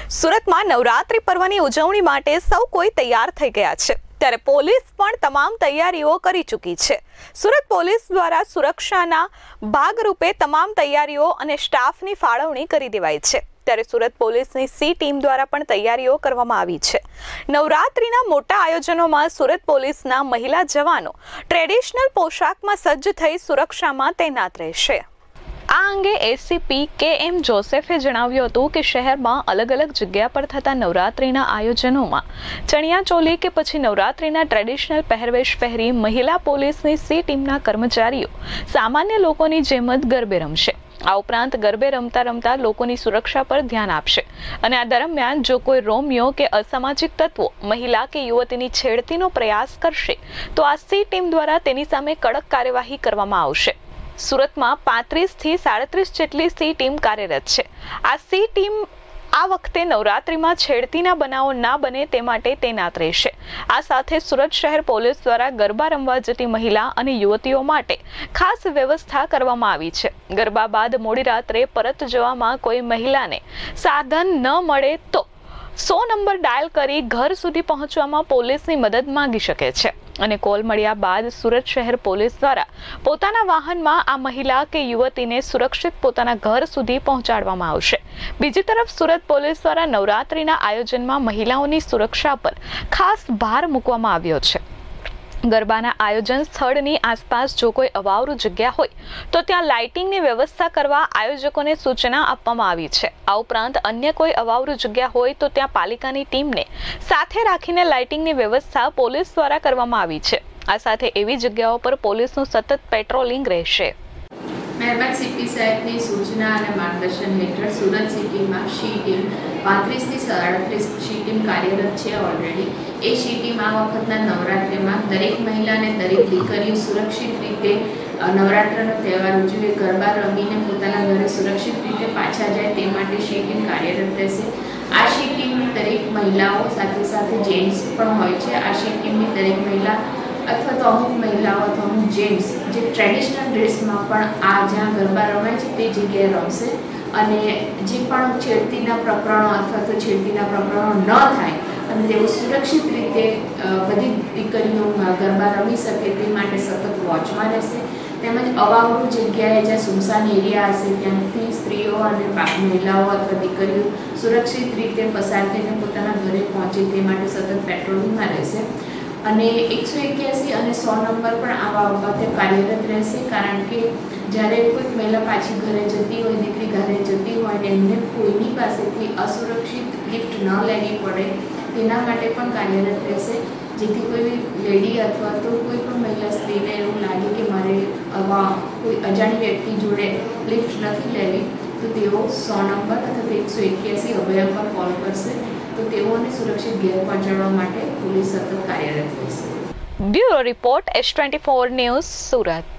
સુરતમાં નવરાત્રી પર્વની ઉજવણી માટે સૌ કોઈ તૈયાર થઈ ગયા છે, ત્યારે પોલીસ પણ તમામ તૈયારીઓ કરી ચૂકી છે। સુરત પોલીસ દ્વારા સુરક્ષાના ભાગરૂપે તમામ તૈયારીઓ અને સ્ટાફની ફાળવણી કરી દેવાઈ છે, ત્યારે સુરત પોલીસની સી ટીમ દ્વારા પણ તૈયારીઓ કરવામાં આવી છે। નવરાત્રીના મોટા આયોજનોમાં સુરત પોલીસના મહિલા જવાનો ટ્રેડિશનલ પોશાકમાં સજ્જ થઈ સુરક્ષામાં તૈનાત રહેશે। આ અંગે એસીપી કે.એમ. જોસેફે જણાવ્યું હતું કે શહેરમાં અલગ અલગ જગ્યા પર થતા નવરાત્રીના આયોજનોમાં ચણિયાચોલી કે પછી નવરાત્રીના ટ્રેડિશનલ પહેરવેશ પહેરી મહિલા પોલીસની સી ટીમના કર્મચારીઓ સામાન્ય લોકોની જેમ જ ગરબે રમશે। આ ઉપરાંત ગરબે રમતા રમતા લોકોની સુરક્ષા પર ધ્યાન આપશે અને આ દરમિયાન જો કોઈ રોમિયો કે અસામાજિક તત્વો મહિલા કે યુવતીની છેડતીનો પ્રયાસ કરશે તો આ સી ટીમ દ્વારા તેની સામે કડક કાર્યવાહી કરવામાં આવશે। સુરતમાં 35 થી 37 જેટલી સી ટીમ કાર્યરત છે। આ સી ટીમ આ વખતે નવરાત્રીમાં છેડતીના બનાવો ના બને તે માટે તૈનાત રહેશે। આ સાથે સુરત શહેર પોલીસ દ્વારા ગરબા રમવા જતી મહિલા અને યુવતીઓ માટે ખાસ વ્યવસ્થા કરવામાં આવી છે। ગરબા બાદ મોડી રાત્રે પરત જવામાં કોઈ મહિલાને સાધન ન મળે તો 100 નંબર ડાયલ કરી ઘર સુધી પહોંચવામાં પોલીસની મદદ માંગી શકે છે અને કોલ મળ્યા બાદ સુરત શહેર પોલીસ દ્વારા પોતાના વાહનમાં આ મહિલા કે યુવતીને સુરક્ષિત પોતાના ઘર સુધી પહોંચાડવામાં આવશે। બીજી તરફ સુરત પોલીસ દ્વારા નવરાત્રીના આયોજનમાં મહિલાઓની સુરક્ષા પર ખાસ ભાર મૂકવામાં આવ્યો છે। ગરબાના આયોજન સ્થળની આસપાસ જો કોઈ અવાવરૂ જગ્યા હોય તો ત્યાં લાઇટિંગની વ્યવસ્થા કરવા આયોજકોને સૂચના આપવામાં આવી છે। આ ઉપરાંત અન્ય કોઈ અવાવરૂ જગ્યા હોય તો ત્યાં પાલિકાની ટીમને સાથે રાખીને લાઇટિંગની વ્યવસ્થા પોલીસ દ્વારા કરવામાં આવી છે। આ સાથે એવી જગ્યાઓ પર પોલીસનું સતત પેટ્રોલિંગ રહેશે। મહેરબાન સીપી સાહેબની સૂચના અને માર્ગદર્શન હેઠળ સુરત સિટીમાં સી ટીમ 35 થી 37 સી ટીમ કાર્યરત છે ઓલરેડી। એ સી ટીમ આ વખતના નવરાત્રિમાં દરેક મહિલા અને દરેક દીકરીઓ સુરક્ષિત રીતે નવરાત્રનો તહેવાર ઉજવે, ગરબા રમીને પોતાના ઘરે સુરક્ષિત રીતે પાછા જાય તે માટે સી ટીમ કાર્યરત રહેશે। આ સી ટીમની દરેક મહિલાઓ સાથે સાથે જેન્ટ્સ પણ હોય છે। આ સી ટીમની દરેક મહિલા અથવા તો અમુક મહિલાઓ અથવા અમુક જેન્ટ્સ જે ટ્રેડિશનલ ડ્રેસમાં પણ આ જ્યાં ગરબા રમાય છે તે જગ્યાએ રમશે અને જે પણ છેડતીના પ્રકરણો અથવા તો છેડતીના પ્રકરણો ન થાય અને તેઓ સુરક્ષિત રીતે બધી દીકરીઓ ગરબા રમી શકે તે માટે સતત વોચમાં રહેશે। તેમજ અવાવરૂ જગ્યાએ જ્યાં સુમસાન એરિયા હશે ત્યાંથી સ્ત્રીઓ અને મહિલાઓ અથવા દીકરીઓ સુરક્ષિત રીતે પસાર થઈને પોતાના ઘરે પહોંચે તે માટે સતત પેટ્રોલિંગમાં રહેશે અને 181 અને 100 નંબર પણ આવા બાબતે કાર્યરત રહેશે। કારણ કે જ્યારે કોઈ મહિલા પાછી ઘરે જતી હોય, દીકરી ઘરે જતી હોય ને એમને કોઈની પાસેથી અસુરક્ષિત લિફ્ટ ન લેવી પડે તેના માટે પણ કાર્યરત રહેશે, જેથી કોઈ લેડી અથવા તો કોઈ પણ મહિલા સ્ત્રીને એવું લાગે કે મારે કોઈ અજાણી વ્યક્તિ જોડે લિફ્ટ નથી લેવી તો તેઓ 100 નંબર અથવા 181 અભય પર કોલ કરશે તો તેઓને સુરક્ષિત ઘેર પહોંચાડવા માટે પોલીસ સતત કાર્યરત રહેશે। Bureau report S24 news Surat.